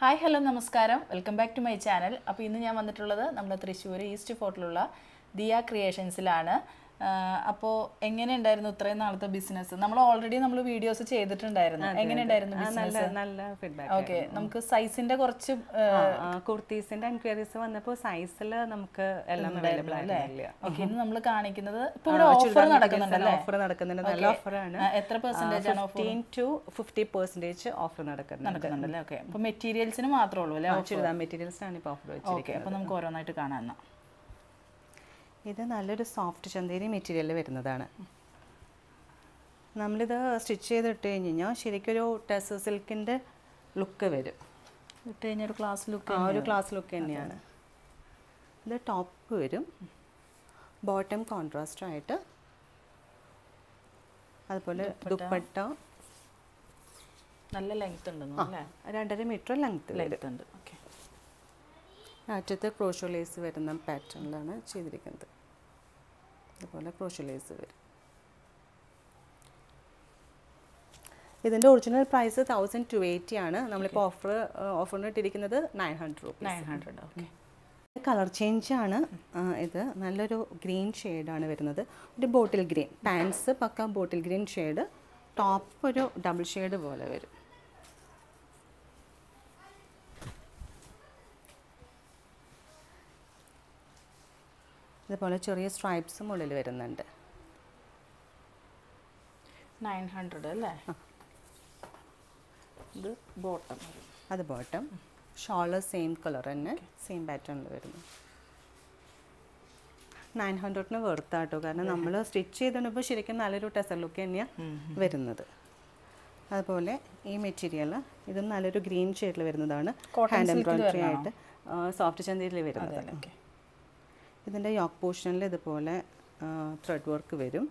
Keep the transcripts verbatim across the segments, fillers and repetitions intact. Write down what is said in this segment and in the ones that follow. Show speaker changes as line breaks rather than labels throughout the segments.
Hi hello നമസ്കാരം welcome back to my channel. അപ്പോൾ ഇന്ന് ഞാൻ വന്നിട്ടുള്ളത് നമ്മുടെ തൃശ്ശൂർ ഈസ്റ്റ് ഫോർട്ടിലുള്ള ദിയ ക്രിയേഷൻസിലാണ്. അപ്പോൾ എങ്ങനെയുണ്ടായിരുന്നു ഇത്രയും നാളത്തെ ബിസിനസ്? നമ്മൾ ഓൾറെഡി നമ്മൾ വീഡിയോസ് ചെയ്തിട്ടുണ്ടായിരുന്നു. എങ്ങനെയുണ്ടായിരുന്നു ബിസിനസ്?
നല്ല ഫീഡ്ബാക്ക്.
ഓക്കെ, നമുക്ക് സൈസിന്റെ കുറച്ച്
കുർത്തീസിന്റെ എൻക്വയറീസ് വന്നപ്പോൾ സൈസിൽ നമുക്ക് എല്ലാം അവൈലബിൾ അല്ലേ?
ഓക്കെ, ഇന്ന് നമ്മൾ കാണിക്കുന്നത് ഇപ്പോൾ ഇവിടെ ഓഫർ നടക്കുന്നുണ്ടല്ലേ?
ഓഫർ നടക്കുന്നുണ്ട്, നല്ല ഓഫറാണ്.
എത്ര പെർസെന്റേജ് ആണ്?
Fifteen to fifty percentage offer നടക്കുന്നുണ്ടല്ലേ?
ഓക്കെ, അപ്പോൾ മെറ്റീരിയൽസിന് മാത്രമേ ഉള്ളൂ അല്ലേ?
ചുരിദാർ മെറ്റീരിയൽസിനാണ് ഇപ്പോൾ ഓഫർ വെച്ചിരിക്കുന്നത്.
അപ്പോൾ നമുക്ക് ഓരോന്നായിട്ട് കാണാം.
ഇത് നല്ലൊരു സോഫ്റ്റ് ചന്തേരി മെറ്റീരിയൽ വരുന്നതാണ്. നമ്മളിത് സ്റ്റിച്ച് ചെയ്തിട്ട് കഴിഞ്ഞ് കഴിഞ്ഞാൽ ശരിക്കൊരു ടെസർ സിൽക്കിൻ്റെ ലുക്ക് വരും.
ഇട്ട് കഴിഞ്ഞാൽ ഒരു ക്ലാസ് ലുക്ക്,
ആ ഒരു ക്ലാസ് ലുക്ക് തന്നെയാണ്. ഇത് ടോപ്പ് വരും, ബോട്ടം കോൺട്രാസ്റ്റ് ആയിട്ട്, അതുപോലെ ദുപ്പട്ട
നല്ല ലെങ്ത് ഉണ്ടെന്ന് അല്ലേ?
രണ്ടര മീറ്റർ ലെങ്ത്
ലെങ്ത് ഉണ്ട്. ഓക്കെ,
അറ്റത്ത് ക്രോഷോ ലേസ് വരുന്ന പാറ്റേണിലാണ് ചെയ്തിരിക്കുന്നത്. അതുപോലെ ക്രോഷോ ലേസ് വരും. ഇതിൻ്റെ original price thousand two eighty ആണ്. നമ്മളിപ്പോൾ ഓഫർ ഓഫറിന് ഇട്ടിരിക്കുന്നത് nine hundred rupees.
Nine hundred okay.
Colour change ആണ് ഇത്. നല്ലൊരു ഗ്രീൻ ഷെയ്ഡാണ് വരുന്നത്, ഒരു bottle green. Pants pukka bottle green shade, top ഒരു ഡബിൾ ഷെയ്ഡ് പോലെ വരും. ഇതുപോലെ ചെറിയ സ്ട്രൈപ്സും ഉള്ളിൽ വരുന്നുണ്ട്.
നയൻ ഹൺഡ്രഡ് അല്ലേ? ഇത് ബോട്ടം,
അത് ബോട്ടം. ഷോള് സെയിം കളർ തന്നെ, സെയിം പാറ്റേണിൽ വരുന്നു. നയൻ ഹൺഡ്രഡിന് വെറുത്താട്ടോ, കാരണം നമ്മൾ സ്റ്റിച്ച് ചെയ്തിടുമ്പോൾ ശരിക്കും നല്ലൊരു ടെസർ ലുക്ക് തന്നെയാണ് വരുന്നത്. അതുപോലെ ഈ മെറ്റീരിയൽ ഇതും നല്ലൊരു ഗ്രീൻ ഷെയ്ഡിൽ വരുന്നതാണ്. ഹാൻഡ് എംബ്രോയിഡറി ആയിട്ട് സോഫ്റ്റ് ചന്തയിൽ വരുന്നത്. ഇതിൻ്റെ യോക്ക് പോർഷനിൽ ഇതുപോലെ ത്രെഡ് വർക്ക് വരും.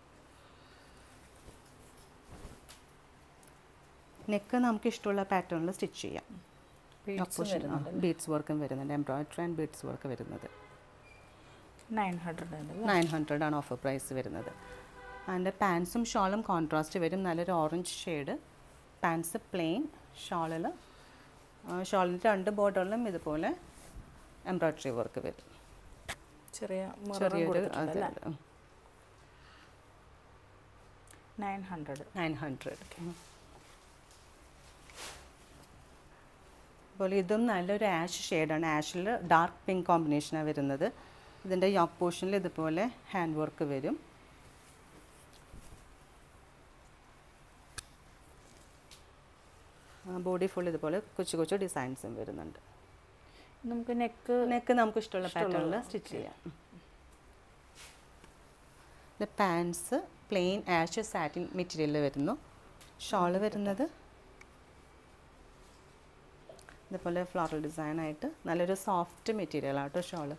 നെക്ക് നമുക്ക് ഇഷ്ടമുള്ള പാറ്റേണിൽ സ്റ്റിച്ച് ചെയ്യാം. ബീഡ്സ് വർക്കും വരുന്നുണ്ട്, എംബ്രോയിഡറി ആൻഡ് ബീഡ്സ് വർക്ക് വരുന്നത്.
നയൻ ഹൺഡ്രഡ്
നയൻ ഹൺഡ്രഡ് ആണ് ഓഫർ പ്രൈസ് വരുന്നത്. അതിൻ്റെ പാൻസും ഷോളും കോൺട്രാസ്റ്റ് വരും, നല്ലൊരു ഓറഞ്ച് ഷെയ്ഡ്. പാൻസ് പ്ലെയിൻ, ഷോളിൽ ഷോളിൻ്റെ രണ്ട് ബോർഡറിലും ഇതുപോലെ എംബ്രോയിഡറി വർക്ക് വരും.
ചെറിയ
ചെറിയൊരു
നയൻ ഹൺഡ്രഡ്
നയൻ ഹൺഡ്രഡ് അതുപോലെ ഇതും നല്ലൊരു ആഷ് ഷെയ്ഡാണ്. ആഷിൽ ഡാർക്ക് പിങ്ക് കോമ്പിനേഷനാണ് വരുന്നത്. ഇതിൻ്റെ യോക്ക് പോർഷനിൽ ഇതുപോലെ ഹാൻഡ് വർക്ക് വരും. ബോഡി ഫുൾ ഇതുപോലെ കൊച്ചു കൊച്ചു ഡിസൈൻസും വരുന്നുണ്ട്.
നമുക്ക് നെക്ക്
നെക്ക് നമുക്ക് ഇഷ്ടമുള്ള പാറ്റേണിൽ സ്റ്റിച്ച് ചെയ്യാം. ഇത് pants plain ash satin material വരുന്നു. ഷോള് വരുന്നത് ഇതുപോലെ ഫ്ലോറൽ ഡിസൈനായിട്ട് നല്ലൊരു സോഫ്റ്റ് മെറ്റീരിയൽ ആട്ടോ ഷോള്.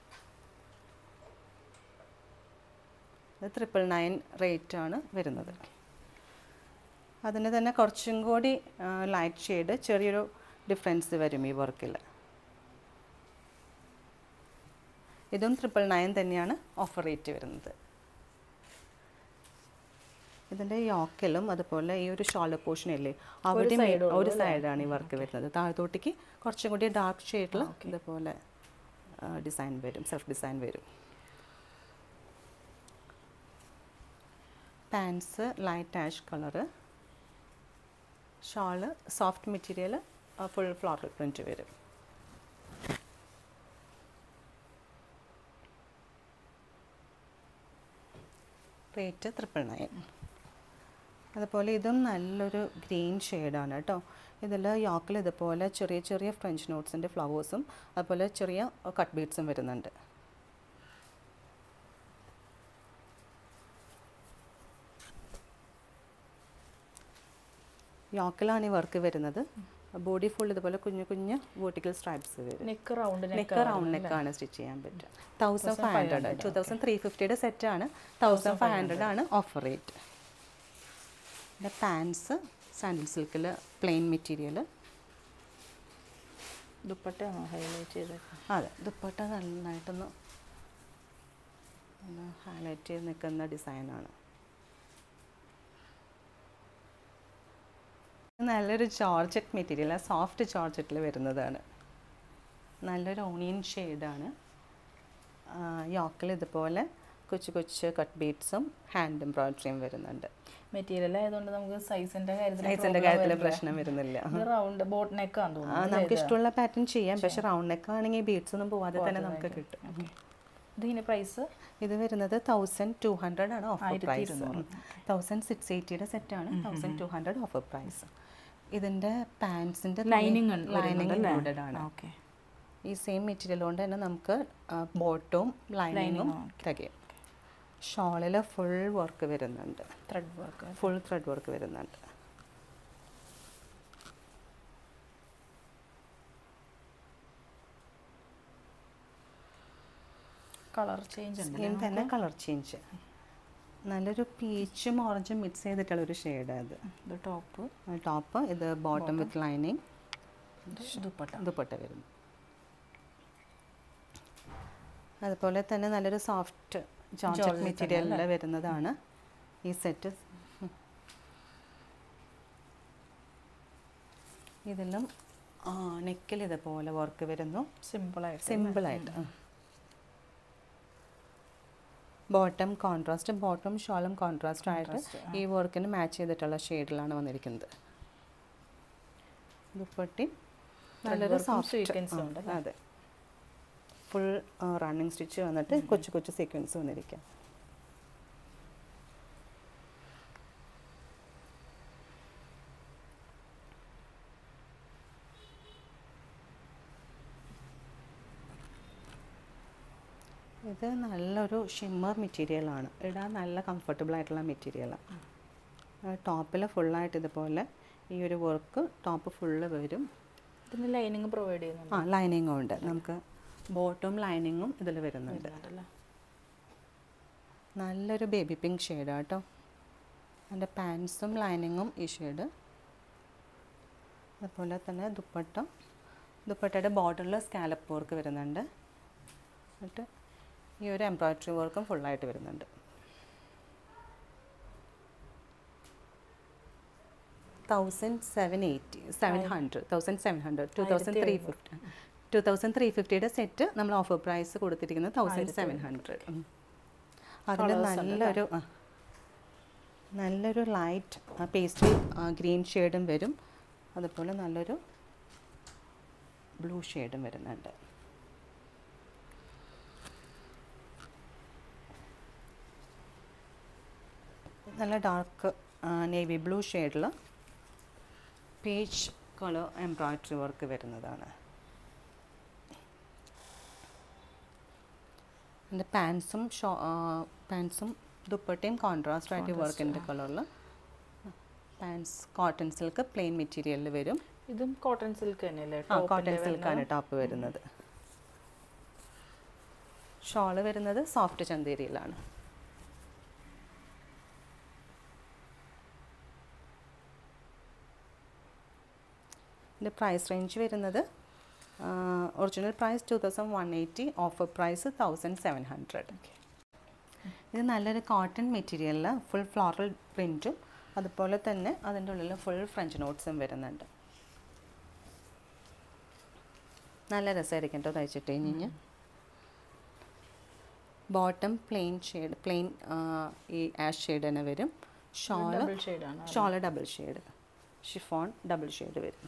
ഇത് ട്രിപ്പിൾ നയൻ റേറ്റാണ് വരുന്നത്. അതിന് തന്നെ കുറച്ചും കൂടി ലൈറ്റ് ഷെയ്ഡ്, ചെറിയൊരു ഡിഫറൻസ് വരും ഈ വർക്കിൽ. ഇതും ട്രിപ്പിൾ നയൻ തന്നെയാണ് ഓഫർ റേറ്റ് വരുന്നത്. ഇതിൻ്റെ യോക്കിലും അതുപോലെ ഈ ഒരു ഷോൾഡർ പോർഷൻ ഇല്ലേ, അവിടെ ഒരു സൈഡാണ് ഈ വർക്ക് വരുന്നത്. താഴത്തോട്ടേക്ക് കുറച്ചും കൂടി ഡാർക്ക് ഷെയ്ഡിൽ ഇതുപോലെ ഡിസൈൻ വരും, സെൽഫ് ഡിസൈൻ വരും. Pants light ash colour, shawl soft material, full floral print വരും. Rate triple nine. അതുപോലെ ഇതും നല്ലൊരു ഗ്രീൻ ഷെയ്ഡാണ് കേട്ടോ. ഇതിൽ യോക്കിൽ ഇതുപോലെ ചെറിയ ചെറിയ ഫ്രഞ്ച് നോട്ട്സിൻ്റെ ഫ്ലവേഴ്സും അതുപോലെ ചെറിയ കട്ട് ബീഡ്സും വരുന്നുണ്ട്. യോക്കിലാണ് ഈ വർക്ക് വരുന്നത്. ബോഡി ഫുൾ ഇതുപോലെ കുഞ്ഞു കുഞ്ഞു വേർട്ടിക്കൽ സ്ട്രൈപ്സ് വരും.
നെക്ക് റൗണ്ട്
നെക്ക് റൗണ്ട് നെക്കാണ് സ്റ്റിച്ച് ചെയ്യാൻ പറ്റുക. Thousand five hundred to thousand three ഫിഫ്റ്റിയുടെ സെറ്റാണ്. തൗസൻഡ് ഫൈവ് ഹൺഡ്രഡ് ആണ് ഓഫർ റേറ്റ്. പിന്നെ പാൻസ് സാൻഡിൽ സിൽക്കിൽ പ്ലെയിൻ മെറ്റീരിയൽ.
ദുപ്പട്ട ഹൈലൈറ്റ് ചെയ്തേക്കാം.
അതെ, ദുപ്പട്ട നന്നായിട്ടൊന്ന് ഹൈലൈറ്റ് ചെയ്ത് നിൽക്കുന്ന ഡിസൈനാണ്. നല്ലൊരു ജോർജറ്റ് മെറ്റീരിയൽ, സോഫ്റ്റ് ജോർജറ്റിൽ വരുന്നതാണ്. നല്ലൊരു ഓണിയൻ ഷെയ്ഡാണ്. യോക്കിൽ ഇതുപോലെ കൊച്ചു കൊച്ചു കട്ട് ബീഡ്സും ഹാൻഡ് എംബ്രോയിഡറിയും വരുന്നുണ്ട്.
മെറ്റീരിയൽ ആയതുകൊണ്ട് നമുക്ക് സൈസിന്റെ
സൈസിൻ്റെ കാര്യത്തിൽ പ്രശ്നം വരുന്നില്ല.
റൗണ്ട് ബോട്ട് നെക്ക് ആണെന്ന് തോന്നുന്നു.
നമുക്ക് ഇഷ്ടമുള്ള പാറ്റേൺ ചെയ്യാം, പക്ഷെ റൗണ്ട് നെക്ക് ആണെങ്കിൽ ബീഡ്സ് ഒന്നും പോവാതെ തന്നെ നമുക്ക് കിട്ടും.
ഇതിന്റെ പ്രൈസ്
ഇത് വരുന്നത് തൗസൻഡ് ടു ഹൺഡ്രഡ് ആണ് ഓഫർ പ്രൈസ്. തൗസൻഡ് സിക്സ് എയ്റ്റിയുടെ സെറ്റാണ്, thousand two hundred offer price. ഇതിൻ്റെ പാൻസിൻ്റെ
ലൈനിങ്
ലൈനിങ് ഇൻക്ലൂഡഡ് ആണ്.
ഓക്കെ.
ഈ സെയിം മെറ്റീരിയൽ കൊണ്ട് തന്നെ നമുക്ക് ബോട്ടവും ലൈനിങ്ങും തികയും. ഷോളിൽ ഫുൾ വർക്ക് വരുന്നുണ്ട്,
thread work,
full thread work വരുന്നുണ്ട്.
കളർ ചേഞ്ച് ഉണ്ട്.
സെയിം തന്നെ കളർ ചേഞ്ച്. നല്ലൊരു പീച്ചും ഓറഞ്ചും മിക്സ് ചെയ്തിട്ടുള്ള ഒരു ഷെയ്ഡ് അത്.
ഇത് ടോപ്പ്,
ടോപ്പ് ഇത് bottom with lining,
dupatta
dupatta വരുന്നു. അതുപോലെ തന്നെ നല്ലൊരു സോഫ്റ്റ് ജോർജറ്റ് മെറ്റീരിയലിൽ വരുന്നതാണ് ഈ സെറ്റ്. ഇതിലും നെക്കിൽ ഇതുപോലെ വർക്ക് വരുന്നു,
സിമ്പിളായിട്ട്
സിമ്പിളായിട്ട്. ബോട്ടം കോൺട്രാസ്റ്റ്, ബോട്ടം ഷോളും കോൺട്രാസ്റ്റ് ആയിട്ട് ഈ വർക്കിന് മാച്ച് ചെയ്തിട്ടുള്ള ഷെയ്ഡിലാണ് വന്നിരിക്കുന്നത്. ദുപ്പട്ടി നല്ലൊരു സോഫ്റ്റ്, അതെ, ഫുൾ റണ്ണിങ് സ്റ്റിച്ച് വന്നിട്ട് കൊച്ചു കൊച്ചു സീക്വൻസ് വന്നിരിക്കാം. ഇത് നല്ലൊരു ഷിമ്മർ മെറ്റീരിയലാണ്, ഇടാൻ നല്ല കംഫർട്ടബിൾ ആയിട്ടുള്ള മെറ്റീരിയലാണ്. ടോപ്പിൽ ഫുള്ളായിട്ട് ഇതുപോലെ ഈ ഒരു വർക്ക് ടോപ്പ് ഫുള്ള് വരും.
ഇതിന് ലൈനിങ് പ്രൊവൈഡ് ചെയ്യുന്നുണ്ട്.
ആ ലൈനിങ്ങും ഉണ്ട്, നമുക്ക് ബോട്ടും ലൈനിങ്ങും ഇതിൽ വരുന്നുണ്ട്. നല്ലൊരു ബേബി പിങ്ക് ഷെയ്ഡാണ് കേട്ടോ. അതിൻ്റെ പാൻസും ലൈനിങ്ങും ഈ ഷെയ്ഡ്. അതുപോലെ തന്നെ ദുപ്പട്ട, ദുപ്പട്ടയുടെ ബോർഡറിൽ സ്കാലപ്പ് വർക്ക് വരുന്നുണ്ട്. എന്നിട്ട് ഈ ഒരു എംബ്രോയിഡറി വർക്കും ഫുള്ളായിട്ട് വരുന്നുണ്ട്. Thousand seven eighty seven hundred thousand seven hundred to thousand three fifty two thousand three ഫിഫ്റ്റിയുടെ സെറ്റ് നമ്മൾ ഓഫർ പ്രൈസ് കൊടുത്തിരിക്കുന്നത് തൗസൻഡ് സെവൻ ഹൺഡ്രഡ്. അതിൽ നല്ലൊരു നല്ലൊരു ലൈറ്റ് പേസ്ട്രി ഗ്രീൻ ഷെയ്ഡും വരും, അതുപോലെ നല്ലൊരു ബ്ലൂ ഷെയ്ഡും വരുന്നുണ്ട്. നല്ല ഡാർക്ക് നേവി ബ്ലൂ ഷെയ്ഡിൽ പീച്ച് കളർ എംബ്രോയിഡറി വർക്ക് വരുന്നതാണ്. എൻ്റെ പാൻസും ഷോ പാൻസും ദുപ്പട്ടയും കോൺട്രാസ്റ്റ് ആയിട്ട് വർക്കിൻ്റെ കളറിൽ. പാൻസ് കോട്ടൺ സിൽക്ക് പ്ലെയിൻ മെറ്റീരിയലിൽ വരും.
ഇതും കോട്ടൺ സിൽക്ക് തന്നെയല്ലേ?
ആ കോട്ടൺ സിൽക്കാണ് ടോപ്പ് വരുന്നത്. ഷോള് വരുന്നത് സോഫ്റ്റ് ചന്തേരിയിലാണ്. ഇതിൻ്റെ പ്രൈസ് റേഞ്ച് വരുന്നത് original price two thousand one eighty, offer price thousand seven hundred. ഇത് നല്ലൊരു കോട്ടൺ മെറ്റീരിയലിൽ ഫുൾ ഫ്ലോറൽ പ്രിൻറ്റും അതുപോലെ തന്നെ അതിൻ്റെ ഉള്ളിൽ ഫുൾ ഫ്രഞ്ച് നോട്ട്സും വരുന്നുണ്ട്. നല്ല രസമായിരിക്കും കേട്ടോ തയ്ച്ചിട്ട് കഴിഞ്ഞ്. ബോട്ടം പ്ലെയിൻ ഷെയ്ഡ്, പ്ലെയിൻ ഈ ആഷ് ഷെയ്ഡ് തന്നെ വരും. Shawl shawl double shade, chiffon double shade വരും.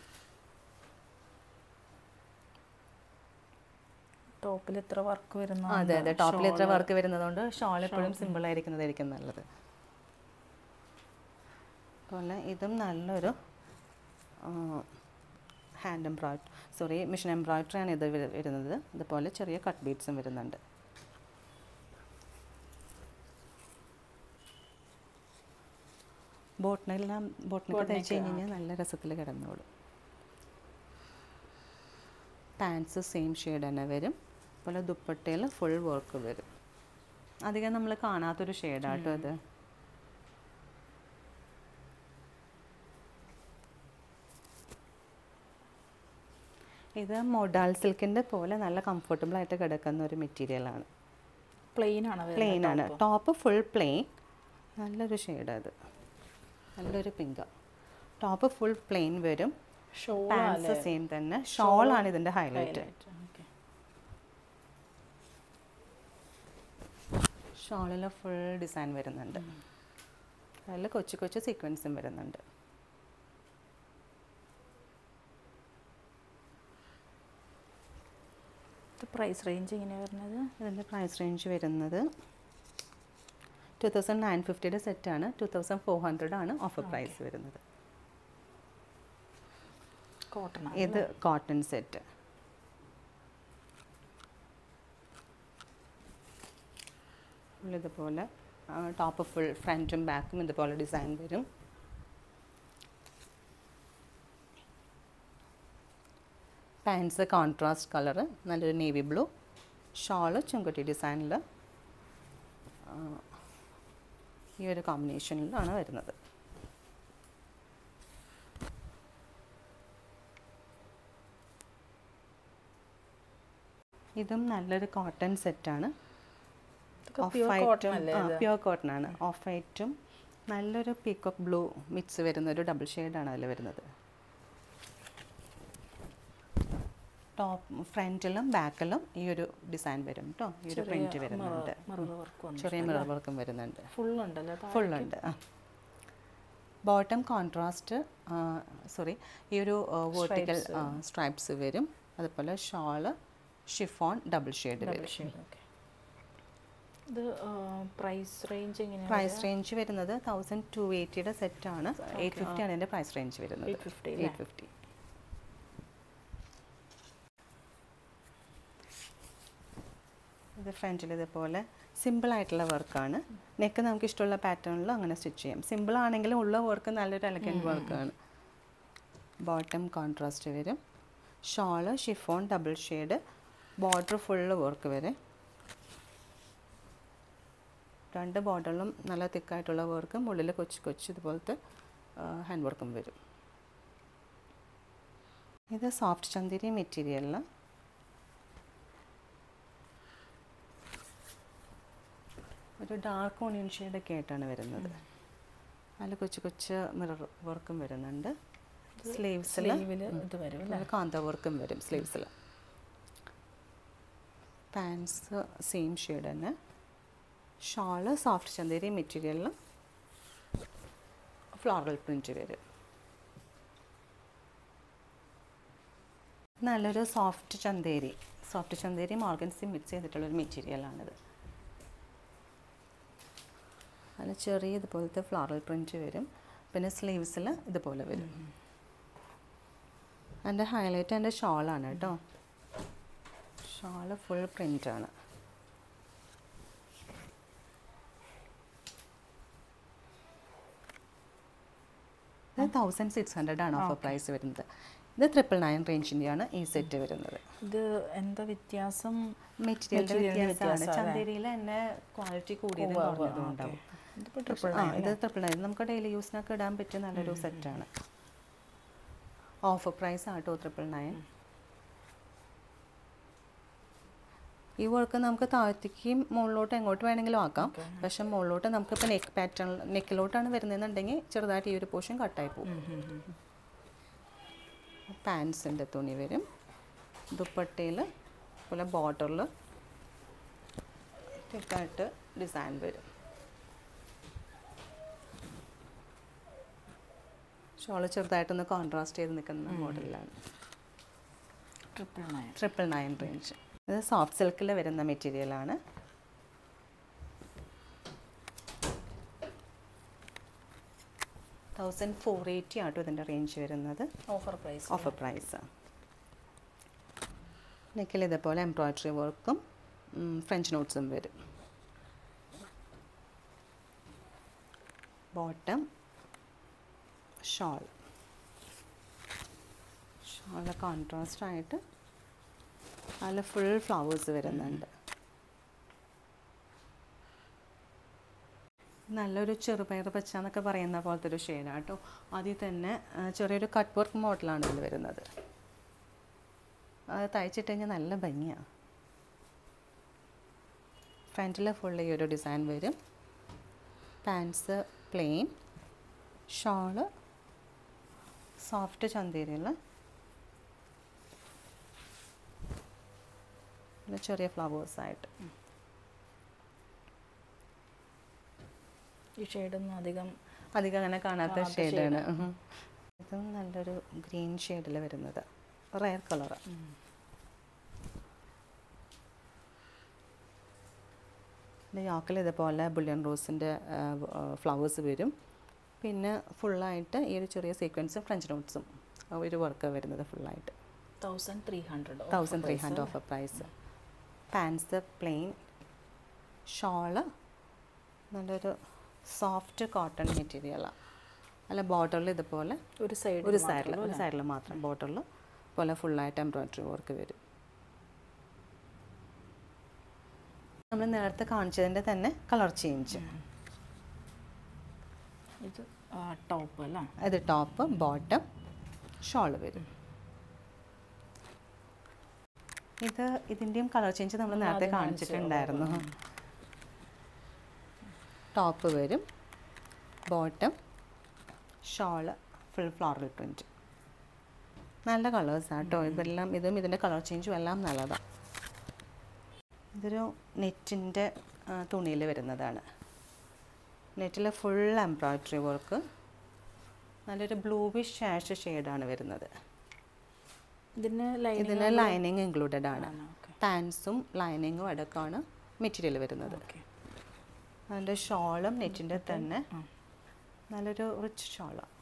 ടോപ്പിൽ ഇത്ര വർക്ക് വരുന്ന,
അതെ അതെ, ടോപ്പിൽ ഇത്ര വർക്ക് വരുന്നതുകൊണ്ട് ഷോൾ എപ്പോഴും സിമ്പിൾ ആയിരിക്കുന്നതായിരിക്കും നല്ലത്. അതുപോലെ ഇതും നല്ലൊരു ഹാൻഡ് എംബ്രോയിഡറി സോറി മിഷൻ എംബ്രോയിഡറിയാണ് ഇത് വരുന്നത്. അതുപോലെ ചെറിയ കട്ട് ബീഡ്സും വരുന്നുണ്ട്. ബോട്ടിനെല്ലാം ബോട്ടിനൊക്കെ തയ്ച്ച് കഴിഞ്ഞ് കഴിഞ്ഞാൽ നല്ല രസത്തിൽ കിടന്നോളും. പാൻസ് സെയിം ഷെയ്ഡ് തന്നെ വരും. അതുപോലെ ദുപ്പട്ടയിൽ ഫുൾ വർക്ക് വരും. അധികം നമ്മൾ കാണാത്തൊരു ഷെയ്ഡാട്ടോ അത്. ഇത് മൊഡാൾ സിൽക്കിൻ്റെ പോലെ നല്ല കംഫർട്ടബിൾ ആയിട്ട് കിടക്കുന്ന ഒരു മെറ്റീരിയലാണ്.
പ്ലെയിൻ ആണ്,
പ്ലെയിൻ ആണ്, ടോപ്പ് ഫുൾ പ്ലെയിൻ. നല്ലൊരു ഷെയ്ഡ് അത്, നല്ലൊരു പിങ്ക്. ടോപ്പ് ഫുൾ പ്ലെയിൻ വരും,
ഷോൾ
പാൻസ് സെയിം തന്നെ. ഷോളാണ് ഇതിൻ്റെ ഹൈലൈറ്റ്. ഷോളിൽ ഫുൾ ഡിസൈൻ വരുന്നുണ്ട്, അതിൽ കൊച്ചു കൊച്ചു സീക്വൻസും വരുന്നുണ്ട്.
പ്രൈസ് റേഞ്ച് എങ്ങനെയാണ് വരുന്നത്?
ഇതിൻ്റെ പ്രൈസ് റേഞ്ച് വരുന്നത് ടു തൗസൻഡ് നയൻ ഫിഫ്റ്റിയുടെ സെറ്റാണ്, ടു തൗസൻഡ് ഫോർ ഹൺഡ്രഡ് ആണ് ഓഫർ പ്രൈസ് വരുന്നത്.
കോട്ടൺ,
ഇത് കോട്ടൺ സെറ്റ്. ഇതുപോലെ ടോപ്പ് ഫുൾ ഫ്രണ്ടും ബാക്കും ഇതുപോലെ ഡിസൈൻ വരും. പാൻസ് കോൺട്രാസ്റ്റ് കളറ്, നല്ലൊരു നേവി ബ്ലൂ. ഷോള് ചുങ്കുട്ടി ഡിസൈനിൽ ഈ ഒരു കോമ്പിനേഷനിലാണ് വരുന്നത്. ഇതും നല്ലൊരു കോട്ടൺ സെറ്റാണ്, പ്യുവർ കോട്ടൺ ആണ്. ഓഫ് വൈറ്റും നല്ലൊരു പീക്കോക്ക് ബ്ലൂ മിക്സ് വരുന്ന ഒരു ഡബിൾ ഷെയ്ഡാണ് അതിൽ വരുന്നത്. ടോപ്പ് ഫ്രണ്ടിലും ബാക്കിലും ഈ ഒരു ഡിസൈൻ വരും കേട്ടോ, ഈ ഒരു പ്രിന്റ് വരുന്നുണ്ട്, ചെറിയ മിറർ വർക്കും വരുന്നുണ്ട്. ഫുള്ളുണ്ട്. ആ ബോട്ടം കോൺട്രാസ്റ്റ്, സോറി ഈ ഒരു വേർട്ടിക്കൽ സ്ട്രൈപ്സ് വരും. അതുപോലെ ഷോള് ഷിഫോൺ ഡബിൾ ഷെയ്ഡ് വരും.
ഇത് പ്രൈസ് റേഞ്ച് എങ്ങനെയാണ്?
പ്രൈസ് റേഞ്ച് വരുന്നത് തൗസൻഡ് ടു എയ്റ്റിയുടെ സെറ്റാണ്, എയ്റ്റ് ഫിഫ്റ്റി ആണ് എൻ്റെ പ്രൈസ് റേഞ്ച് വരുന്നത്. Eight fifty. ഇത് ഫ്രണ്ടിൽ ഇതുപോലെ സിമ്പിളായിട്ടുള്ള വർക്കാണ്. നെക്ക് നമുക്ക് ഇഷ്ടമുള്ള പാറ്റേണിലും അങ്ങനെ സ്റ്റിച്ച് ചെയ്യാം. സിമ്പിളാണെങ്കിലും ഉള്ള വർക്ക് നല്ലൊരു എലഗൻറ്റ് വർക്കാണ്. ബോട്ടം കോൺട്രാസ്റ്റ് വരും. Shawl chiffon double shade, border full work വരെ. രണ്ട് ബോർഡറിലും നല്ല തിക്കായിട്ടുള്ള വർക്കും ഉള്ളിൽ കൊച്ചു കൊച്ചു ഇതുപോലത്തെ ഹാൻഡ് വർക്കും വരും. ഇത് സോഫ്റ്റ് ചന്ദേരി മെറ്റീരിയലിൽ ഒരു ഡാർക്ക് ഓണിയൻ ഷെയ്ഡൊക്കെ ആയിട്ടാണ് വരുന്നത്. അതിൽ കൊച്ചു കൊച്ചു മിറർ വർക്കും വരുന്നുണ്ട്. സ്ലീവ്സിൽ കാന്ത വർക്കും വരും സ്ലീവ്സിൽ. പാൻസ് സെയിം ഷെയ്ഡ് തന്നെ. ഷോള് സോഫ്റ്റ് ചന്ദേരി മെറ്റീരിയലിൽ ഫ്ലോറൽ പ്രിൻറ്റ് വരും. നല്ലൊരു സോഫ്റ്റ് ചന്ദേരി, സോഫ്റ്റ് ചന്ദേരി മോർഗൻസി മിക്സ് ചെയ്തിട്ടുള്ളൊരു മെറ്റീരിയലാണിത്. അതിൽ ചെറിയ ഇതുപോലത്തെ ഫ്ലോറൽ പ്രിൻറ്റ് വരും. പിന്നെ സ്ലീവ്സിൽ ഇതുപോലെ വരും. എൻ്റെ ഹൈലൈറ്റ് എൻ്റെ ഷോളാണ് കേട്ടോ. ഷോള് ഫുൾ പ്രിൻ്റാണ്. ഇത് തൗസൻഡ് സിക്സ് ഹൺഡ്രഡ് ആണ് ഓഫർ പ്രൈസ് വരുന്നത്. ഇത് ട്രിപ്പിൾ നയൻ റേഞ്ചിൻ്റെയാണ് ഈ സെറ്റ് വരുന്നത്.
ഇത് എന്താ വ്യത്യാസം?
മെറ്റീരിയലിൻ്റെ വ്യത്യാസമാണ്. ചന്ദേരിയിൽ തന്നെ ക്വാളിറ്റി കൂടിയതും കുറഞ്ഞതും ഉണ്ടാവും. ഇത് ട്രിപ്പിൾ നയൻ നമുക്ക് ഡെയിലി യൂസിനൊക്കെ ഇടാൻ പറ്റിയ നല്ലൊരു സെറ്റാണ്. ഓഫർ പ്രൈസ് ആട്ടോ ട്രിപ്പിൾ നയൻ. ഈ വർക്ക് നമുക്ക് താഴത്തേക്കും മുകളിലോട്ട് എങ്ങോട്ട് വേണമെങ്കിലും ആക്കാം. പക്ഷെ മുകളിലോട്ട് നമുക്കിപ്പോൾ നെക്ക് പാറ്റേൺ നെക്കിലോട്ടാണ് വരുന്നതെന്നുണ്ടെങ്കിൽ ചെറുതായിട്ട് ഈ ഒരു പോർഷൻ കട്ടായി പോകും. പാൻസിൻ്റെ തുണി വരും. ദുപ്പട്ടയിൽ പോലെ ബോർഡറിൽ തിക്കായിട്ട് ഡിസൈൻ വരും. ഷോള് ചെറുതായിട്ടൊന്ന് കോൺട്രാസ്റ്റ് ചെയ്ത് നിൽക്കുന്ന മോഡലിലാണ്.
Triple nine
triple nine range. ഇത് സോഫ്റ്റ് സിൽക്കിൽ വരുന്ന മെറ്റീരിയലാണ്. തൗസൻഡ് ഫോർ എയ്റ്റി ആട്ടോ ഇതിൻ്റെ റേഞ്ച് വരുന്നത്.
Offer price
offer price. നെക്കിൽ ഇതേപോലെ എംബ്രോയ്ഡറി വർക്കും ഫ്രഞ്ച് നോട്ട്സും വരും. ബോട്ടം ഷോൾ ഷോള് കോൺട്രാസ്റ്റ് ആയിട്ട് അതിൽ ഫുൾ ഫ്ലവേഴ്സ് വരുന്നുണ്ട്. നല്ലൊരു ചെറുപയർ പച്ച എന്നൊക്കെ പറയുന്ന പോലത്തെ ഒരു ഷെയ്ഡാണ് കേട്ടോ. അതിൽ തന്നെ ചെറിയൊരു കട്ട് വർക്ക് മോഡലാണ് ഇതിൽ വരുന്നത്. അത് തയ്ച്ചിട്ട് കഴിഞ്ഞാൽ നല്ല ഭംഗിയാണ്. ഫ്രണ്ടിൽ ഫുൾ ഈ ഒരു ഡിസൈൻ വരും. പാൻസ് പ്ലെയിൻ, ഷോള് സോഫ്റ്റ് ചന്തേരിയിൽ ചെറിയ ഫ്ലവേഴ്സായിട്ട്.
ഈ ഷെയ്ഡൊന്നും അധികം
അധികം അങ്ങനെ കാണാത്ത ഷെയ്ഡാണ്. ഇതും നല്ലൊരു ഗ്രീൻ ഷെയ്ഡിൽ വരുന്നത്, റയർ കളറ്. പിന്നെ യോക്കിൽ ഇതുപോലെ ബുള്ളിയൻ റോസിൻ്റെ ഫ്ലവേഴ്സ് വരും. പിന്നെ ഫുള്ളായിട്ട് ഈ ഒരു ചെറിയ സീക്വൻസും ഫ്രഞ്ച് നോട്ട്സും ഒരു വർക്ക് വരുന്നത് ഫുള്ളായിട്ട്.
Thousand three hundred
thousand three hundred offer price. Pants plain, shawl നല്ലൊരു സോഫ്റ്റ് കോട്ടൺ മെറ്റീരിയലാണ്. അല്ല ബോർഡറിൽ ഇതുപോലെ
ഒരു സൈഡ്
ഒരു സൈഡിൽ ഒരു സൈഡിൽ മാത്രം ബോർഡറിൽ പോലെ ഫുള്ളായിട്ട് എംബ്രോയ്ഡറി വർക്ക് വരും. നമ്മൾ നേരത്തെ കാണിച്ചതിൻ്റെ തന്നെ കളർ ചേഞ്ച്.
ഇത് ടോപ്പ് അല്ല,
ഇത് ടോപ്പ്, ബോട്ടം, ഷോള് വരും. ഇത് ഇതിൻ്റെയും കളർ ചേഞ്ച് നമ്മൾ നേരത്തെ കാണിച്ചിട്ടുണ്ടായിരുന്നു. ടോപ്പ് വരും, bottom, shawl, full floral print. നല്ല കളേഴ്സാണ് കേട്ടോ ഇതെല്ലാം. ഇതും ഇതിൻ്റെ കളർ ചേഞ്ചും എല്ലാം നല്ലതാണ്. ഇതൊരു നെറ്റിൻ്റെ തുണിയിൽ വരുന്നതാണ്. നെറ്റിൽ ഫുൾ എംബ്രോയ്ഡറി വർക്ക്, നല്ലൊരു ബ്ലൂവിഷ് ഷാഷ് ഷെയ്ഡാണ് വരുന്നത്.
ഇതിന്
ഇതിന് ലൈനിങ് ഇൻക്ലൂഡഡ് ആണ്. പാൻസും ലൈനിങ്ങും അടക്കമാണ് മെറ്റീരിയൽ വരുന്നത്. അതിൻ്റെ ഷോളും നെറ്റിൻ്റെ തന്നെ നല്ലൊരു റിച്ച് ഷോളാണ്.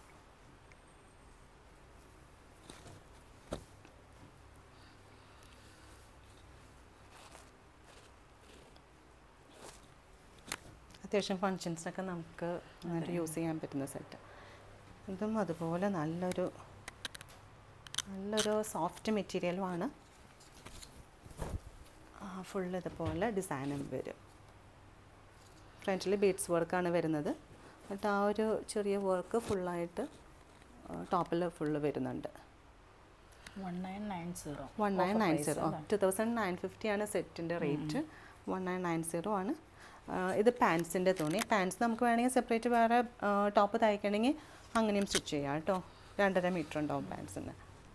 അത്യാവശ്യം ഫങ്ഷൻസിനൊക്കെ നമുക്ക് നന്നായിട്ട് യൂസ് ചെയ്യാൻ പറ്റുന്ന സെറ്റ്. ഇതും അതുപോലെ നല്ലൊരു നല്ലൊരു സോഫ്റ്റ് മെറ്റീരിയലുമാണ്. ഫുൾ ഇതുപോലെ ഡിസൈനും വരും. ഫ്രണ്ടിൽ ബീഡ്സ് വർക്കാണ് വരുന്നത്. എന്നിട്ട് ആ ഒരു ചെറിയ വർക്ക് ഫുള്ളായിട്ട് ടോപ്പിൽ ഫുള്ള് വരുന്നുണ്ട്.
One nine nine zero
one nine nine zero two thousand nine fifty ആണ് സെറ്റിൻ്റെ rate. One nine nine zero ആണ്. ഇത് പാൻസിൻ്റെ തുണി. പാൻസ് നമുക്ക് വേണമെങ്കിൽ സെപ്പറേറ്റ് വേറെ ടോപ്പ് തയ്ക്കണമെങ്കിൽ അങ്ങനെയും സ്റ്റിച്ച് ചെയ്യാം കേട്ടോ. രണ്ടര മീറ്റർ ഉണ്ടാവും പാൻസിന്.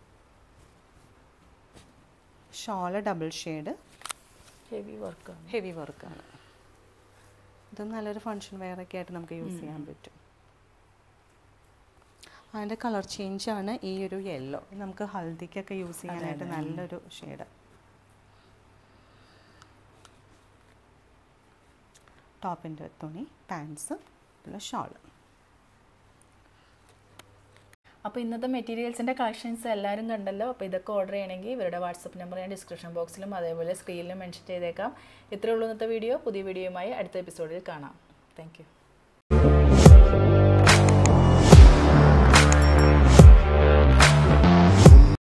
ഷോള് ഡബിൾ ഷെയ്ഡ്,
ഹെവി വർക്കാണ്
ഹെവി വർക്കാണ്. ഇതും നല്ലൊരു ഫങ്ഷൻ വെയറൊക്കെ ആയിട്ട് നമുക്ക് യൂസ് ചെയ്യാൻ പറ്റും. അതിൻ്റെ കളർ ചേഞ്ചാണ് ഈ ഒരു യെല്ലോ. നമുക്ക് ഹൽദിക്കൊക്കെ യൂസ് ചെയ്യാനായിട്ട് നല്ലൊരു ഷെയ്ഡ്. ടോപ്പിൻ്റെ തുണി, പാൻസ്, പിന്നെ ഷോള്.
അപ്പോൾ ഇന്നത്തെ മെറ്റീരിയൽസിൻ്റെ കളക്ഷൻസ് എല്ലാവരും കണ്ടല്ലോ. അപ്പോൾ ഇതൊക്കെ ഓർഡർ ചെയ്യണമെങ്കിൽ ഇവരുടെ വാട്സപ്പ് നമ്പർ ഞാൻ ഡിസ്ക്രിപ്ഷൻ ബോക്സിലും അതേപോലെ സ്ക്രീനിലും മെൻഷൻ ചെയ്തേക്കാം. ഇത്രയേ ഉള്ളൂ ഇന്നത്തെ വീഡിയോ. പുതിയ വീഡിയോയുമായി അടുത്ത എപ്പിസോഡിൽ കാണാം. Thank U.